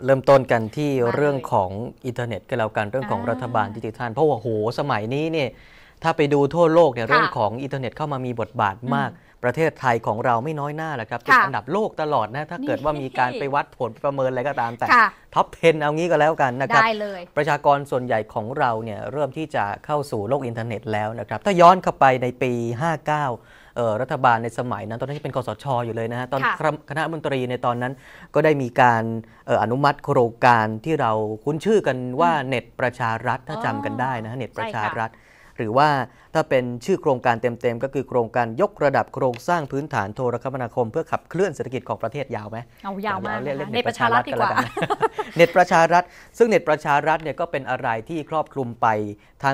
เริ่มต้นกันที่เรื่องของอินเทอร์เน็ตก็แล้วกันเรื่องของรัฐบาลดิจิทัลเพราะว่าโหสมัยนี้เนี่ยถ้าไปดูทั่วโลกเนี่ยเรื่องของอินเทอร์เน็ตเข้ามามีบทบาทมากประเทศไทยของเราไม่น้อยหน้าแหละครับติดอันดับโลกตลอดนะถ้าเกิดว่ามีการไปวัดผลประเมินอะไรก็ตามแต่ท็อป 10 เอางี้ก็แล้วกันนะครับประชากรส่วนใหญ่ของเราเนี่ยเริ่มที่จะเข้าสู่โลกอินเทอร์เน็ตแล้วนะครับถ้าย้อนเข้าไปในปี 59รัฐบาลในสมัยนั้นตอนนั้นเป็นคสช.อยู่เลยนะฮะตอนคณะรัฐมนตรีในตอนนั้นก็ได้มีการอนุมัติโครงการที่เราคุ้นชื่อกันว่าเน็ตประชารัฐถ้าจำกันได้นะเน็ตประชารัฐหรือว่าถ้าเป็นชื่อโครงการเต็มๆก็คือโครงการยกระดับโครงสร้างพื้นฐานโทรคมนาคมเพื่อขับเคลื่อนเศรษฐกิจของประเทศยาวไหมเอายาวมากเรียกเน็ตประชารัฐดีกว่าเน็ตประชารัฐซึ่งเน็ตประชารัฐเนี่ยก็เป็นอะไรที่ครอบคลุมไปทั้ง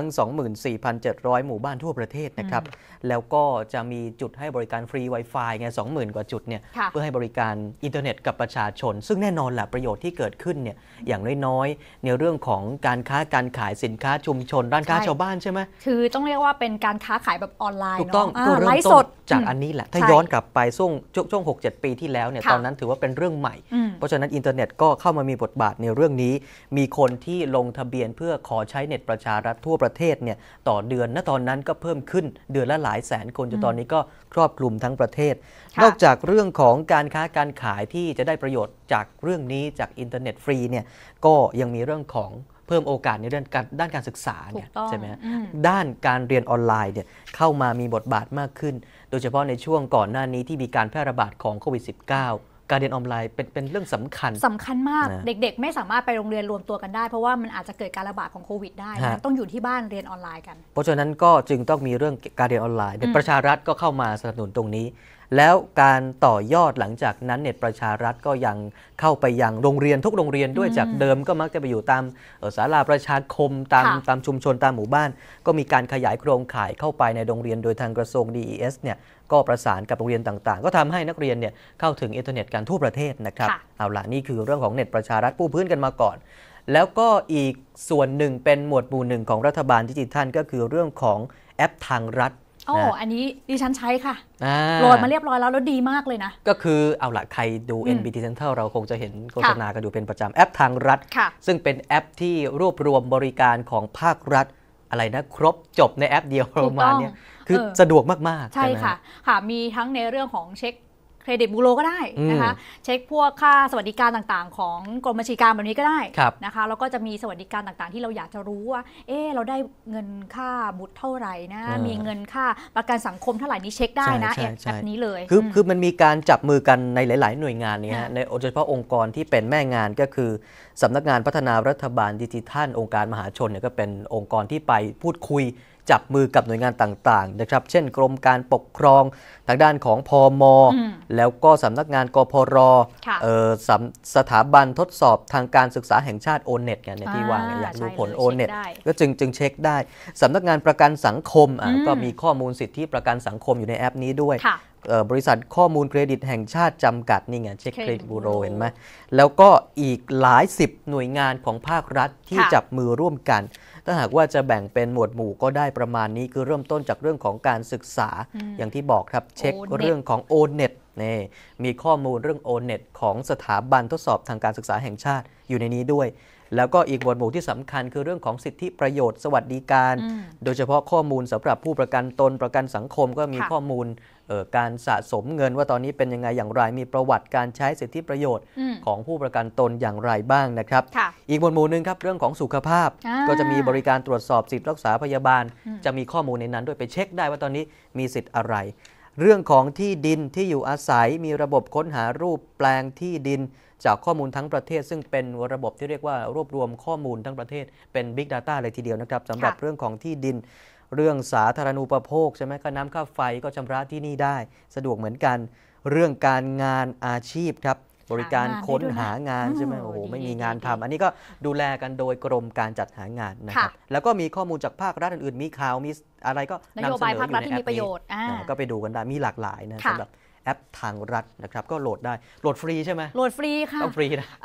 24,700 หมู่บ้านทั่วประเทศนะครับแล้วก็จะมีจุดให้บริการฟรี Wi-Fi ไง 20,000 กว่าจุดเนี่ยเพื่อให้บริการอินเทอร์เน็ตกับประชาชนซึ่งแน่นอนแหละประโยชน์ที่เกิดขึ้นเนี่ยอย่างน้อยๆในเรื่องของการค้าการขายสินค้าชุมชนร้านค้าชาวบ้านใช่ไหมคือต้องเรียกว่าเป็นการค้าขายแบบออนไลน์ถูกต้องก็เริ่มต้นจากอันนี้แหละถ้าย้อนกลับไปช่วง 6-7 ปีที่แล้วเนี่ยตอนนั้นถือว่าเป็นเรื่องใหม่เพราะฉะนั้นอินเทอร์เน็ตก็เข้ามามีบทบาทในเรื่องนี้มีคนที่ลงทะเบียนเพื่อขอใช้เน็ตประชารัฐทั่วประเทศเนี่ยต่อเดือนณตอนนั้นก็เพิ่มขึ้นเดือนละหลายแสนคนจนตอนนี้ก็ครอบคลุมทั้งประเทศนอกจากเรื่องของการค้าการขายที่จะได้ประโยชน์จากเรื่องนี้จากอินเทอร์เน็ตฟรีเนี่ยก็ยังมีเรื่องของเพิ่มโอกาสในด้านการศึกษาเนี่ยใช่ไหมด้านการเรียนออนไลน์เนี่ยเข้ามามีบทบาทมากขึ้นโดยเฉพาะในช่วงก่อนหน้านี้ที่มีการแพร่ระบาดของโควิด -19 การเรียนออนไลน์เป็นเรื่องสำคัญมากเด็กๆไม่สามารถไปโรงเรียนรวมตัวกันได้เพราะว่ามันอาจจะเกิดการระบาดของโควิดได้ต้องอยู่ที่บ้านเรียนออนไลน์กันเพราะฉะนั้นก็จึงต้องมีเรื่องการเรียนออนไลน์ประชารัฐก็เข้ามาสนับสนุนตรงนี้แล้วการต่อยอดหลังจากนั้นเน็ตประชารัฐก็ยังเข้าไปยังโรงเรียนทุกโรงเรียนด้วยจากเดิมก็มักจะไปอยู่ตามศาลาประชาคมตามชุมชนตามหมู่บ้านก็มีการขยายโครงข่ายเข้าไปในโรงเรียนโดยทางกระทรวง DES เนี่ยก็ประสานกับโรงเรียนต่างๆก็ทำให้นักเรียนเนี่ยเข้าถึงอินเทอร์เน็ตกันทั่วประเทศนะครับเอาล่ะนี่คือเรื่องของเน็ตประชารัฐปูพื้นกันมาก่อนแล้วก็อีกส่วนหนึ่งเป็นหมวดหมู่หนึ่งของรัฐบาลดิจิทัลก็คือเรื่องของแอปทางรัฐอันนี้ดิฉันใช้ค่ะโหลดมาเรียบร้อยแล้วดีมากเลยนะก็คือเอาล่ะใครดู NBT Central เราคงจะเห็นโฆษณากันอยู่เป็นประจำแอปทางรัฐซึ่งเป็นแอปที่รวบรวมบริการของภาครัฐอะไรนะครบจบในแอปเดียวประมาณนี้คือสะดวกมากๆใช่ค่ะมีทั้งในเรื่องของเช็คเครดิตบูโรก็ได้นะคะเช็คพวกค่าสวัสดิการต่างๆของกรมบัญชีกลางแบบนี้ก็ได้นะคะแล้วก็จะมีสวัสดิการต่างๆที่เราอยากจะรู้ว่าเราได้เงินค่าบุตรเท่าไหร่นะมีเงินค่าประกันสังคมเท่าไหร่นี้เช็คได้นะแอปนี้เลยคือมันมีการจับมือกันในหลายๆหน่วยงานนี้ในโดยเฉพาะองค์กรที่เป็นแม่งานก็คือสำนักงานพัฒนารัฐบาลดิจิทัลองค์การมหาชนเนี่ยก็เป็นองค์กรที่ไปพูดคุยจับมือกับหน่วยงานต่างๆนะครับเช่นกรมการปกครองทางด้านของพม.แล้วก็สำนักงานกพร.สถาบันทดสอบทางการศึกษาแห่งชาติ O-NET เนี่ยที่ว่าอยากดูผล O-NET ก็จึงเช็คได้สำนักงานประกันสังคมก็มีข้อมูลสิทธิประกันสังคมอยู่ในแอปนี้ด้วยบริษัทข้อมูลเครดิตแห่งชาติจำกัดนี่ไงเช็คเครดิตบูโรเห็นไหมแล้วก็อีกหลาย10หน่วยงานของภาครัฐที่จับมือร่วมกันถ้าหากว่าจะแบ่งเป็นหมวดหมู่ก็ได้ประมาณนี้คือเริ่มต้นจากเรื่องของการศึกษาอย่างที่บอกครับเช็คเรื่องของ O-NET นี่มีข้อมูลเรื่อง O-NET ของสถาบันทดสอบทางการศึกษาแห่งชาติอยู่ในนี้ด้วยแล้วก็อีกหมวดหมู่ที่สำคัญคือเรื่องของสิทธิประโยชน์สวัสดิการโดยเฉพาะข้อมูลสำหรับผู้ประกันตนประกันสังคมก็มีข้อมูลการสะสมเงินว่าตอนนี้เป็นยังไงอย่างไรมีประวัติการใช้สิทธิประโยชน์ของผู้ประกันตนอย่างไรบ้างนะครับอีกหมวดหมู่นึงครับเรื่องของสุขภาพก็จะมีบริการตรวจสอบสิทธิรักษาพยาบาลจะมีข้อมูลในนั้นด้วยไปเช็คได้ว่าตอนนี้มีสิทธิ์อะไรเรื่องของที่ดินที่อยู่อาศัยมีระบบค้นหารูปแปลงที่ดินจากข้อมูลทั้งประเทศซึ่งเป็นระบบที่เรียกว่ารวบรวมข้อมูลทั้งประเทศเป็น Big Data เลยทีเดียวนะครับสำหรับเรื่องของที่ดินเรื่องสาธารณูปโภคใช่ไหมค่าน้ำค่าไฟก็ชำระที่นี่ได้สะดวกเหมือนกันเรื่องการงานอาชีพครับบริการค้นหางานใช่ไหมโอ้โหไม่มีงานทำอันนี้ก็ดูแลกันโดยกรมการจัดหางานนะครับแล้วก็มีข้อมูลจากภาครัฐอื่นๆมีข่าวมีอะไรก็นโยบายภาครัฐที่มีประโยชน์ก็ไปดูกันได้มีหลากหลายนะสำหรับแอปทางรัฐนะครับก็โหลดได้โหลดฟรีใช่ไหมโหลดฟรีค่ะต้องฟรีนะ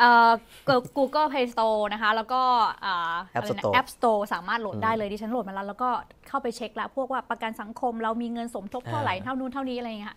Google Play Store นะคะแล้วก็App Store สามารถโหลดได้เลยดิฉันโหลดมาแล้วก็เข้าไปเช็คแล้วพวกว่าประกันสังคมเรามีเงินสมทบเท่าไหร่เท่านู้นเท่านี้อะไรอย่างเงี้ย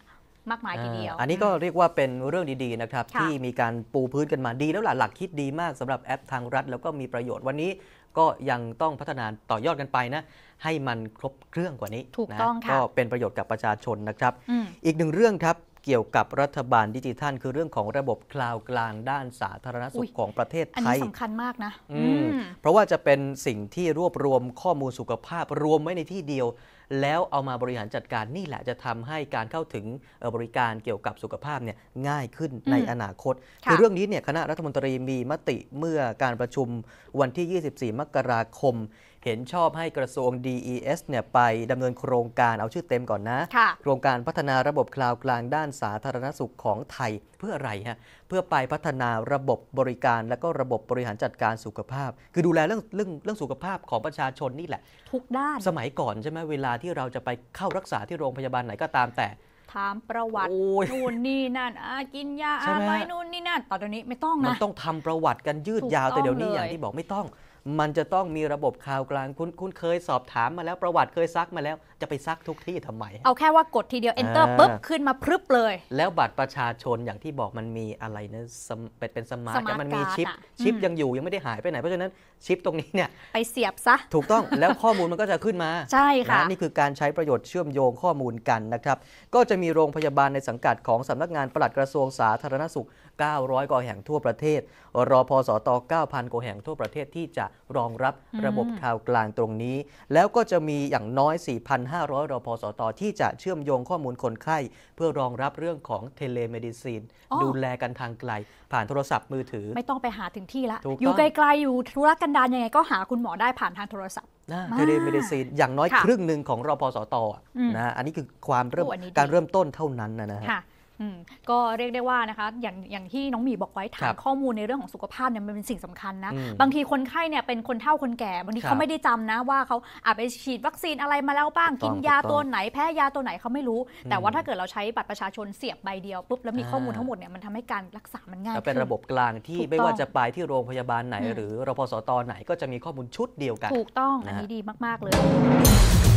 มากมายทีเดียวอันนี้ก็เรียกว่าเป็นเรื่องดีๆนะครับที่มีการปูพื้นกันมาดีแล้วหลักคิดดีมากสำหรับแอปทางรัฐแล้วก็มีประโยชน์วันนี้ก็ยังต้องพัฒนาต่อยอดกันไปนะให้มันครบเครื่องกว่านี้ถูกต้องค่ะก็เป็นประโยชน์กับประชาชนนะครับอีกหนึ่งเรื่องครับเกี่ยวกับรัฐบาลดิจิทัลคือเรื่องของระบบคลาวด์กลางด้านสาธารณสุขของประเทศไทยอันนี้สำคัญมากนะเพราะว่าจะเป็นสิ่งที่รวบรวมข้อมูลสุขภาพรวมไว้ในที่เดียวแล้วเอามาบริหารจัดการนี่แหละจะทำให้การเข้าถึงบริการเกี่ยวกับสุขภาพเนี่ยง่ายขึ้นในอนาคตคือเรื่องนี้เนี่ยคณะรัฐมนตรีมีมติเมื่อการประชุมวันที่ 24 มกราคมเห็นชอบให้กระทรวง DES เนี่ยไปดำเนินโครงการเอาชื่อเต็มก่อนนะโครงการพัฒนาระบบคลาวด์กลางด้านสาธารณสุขของไทยเพื่ออะไรฮะเพื่อไปพัฒนาระบบบริการและก็ระบบบริหารจัดการสุขภาพคือดูแลเรื่องสุขภาพของประชาชนนี่แหละทุกด้านสมัยก่อนใช่ไหมเวลาที่เราจะไปเข้ารักษาที่โรงพยาบาลไหนก็ตามแต่ถามประวัตินู่นนี่นั่นกินยาอะไรนู่นนี่นั่นตอนนี้ไม่ต้องนะมันต้องทำประวัติกันยืดยาวแต่เดี๋ยวนี้อย่างที่บอกไม่ต้องมันจะต้องมีระบบคลาวด์กลางคุณเคยสอบถามมาแล้วประวัติเคยซักมาแล้วจะไปซักทุกที่ทำไมเอาแค่ว่ากดทีเดียว enter ปุ๊บขึ้นมาพรึบเลยแล้วบัตรประชาชนอย่างที่บอกมันมีอะไรนะเป็นสมาร์ทมันมีชิปยังอยู่ยังไม่ได้หายไปไหนเพราะฉะนั้นชิปตรงนี้เนี่ยไปเสียบซะถูกต้องแล้วข้อมูลมันก็จะขึ้นมาใช่ค่ะนี่คือการใช้ประโยชน์เชื่อมโยงข้อมูลกันนะครับก็จะมีโรงพยาบาลในสังกัดของสำนักงานปลัดกระทรวงสาธารณสุข900 กว่าแห่งทั่วประเทศรพสต 9,000 กว่าแห่งทั่วประเทศที่จะรองรับระบบคลาวด์กลางตรงนี้แล้วก็จะมีอย่างน้อย 4,500 รพสตที่จะเชื่อมโยงข้อมูลคนไข้เพื่อรองรับเรื่องของเทเลเมดิซีนดูแลกันทางไกลผ่านโทรศัพท์มือถือไม่ต้องไปหาถึงที่ละอยู่ไกลๆอยู่ธุรกันดารยังไงก็หาคุณหมอได้ผ่านทางโทรศัพท์เทเลเมดิซีนอย่างน้อยครึ่งหนึ่งของรพสตนะอันนี้คือการเริ่มต้นเท่านั้นนะฮะก็เรียกได้ว่านะคะอย่างที่น้องหมีบอกไว้ฐานข้อมูลในเรื่องของสุขภาพเนี่ยมันเป็นสิ่งสำคัญนะบางทีคนไข้เนี่ยเป็นคนเฒ่าคนแก่บางทีเขาไม่ได้จำนะว่าเขาไปฉีดวัคซีนอะไรมาแล้วบ้างกินยาตัวไหนแพ้ยาตัวไหนเขาไม่รู้แต่ว่าถ้าเกิดเราใช้บัตรประชาชนเสียบใบเดียวปุ๊บแล้วมีข้อมูลทั้งหมดเนี่ยมันทำให้การรักษามันง่ายเป็นระบบกลางที่ไม่ว่าจะไปที่โรงพยาบาลไหนหรือรพสตไหนก็จะมีข้อมูลชุดเดียวกันถูกต้องอันนี้ดีมากๆเลย